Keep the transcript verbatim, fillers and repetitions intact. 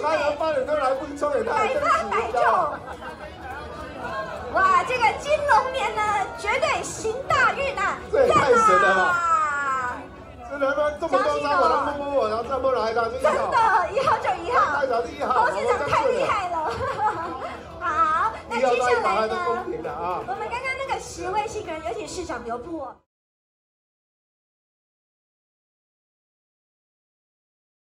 开门八点多来不抽也太百发百中。哇，这个金龙年呢，绝对行大运啊！ 这也太神了吧！ 吧！ 真的吗？这么多张我来摸摸我，然后再摸来的， 真的，一号就一号， 太厉害， 侯县长太厉害了。好，那接下来呢？ 我们我们刚刚那个十位幸运人有请市长留步。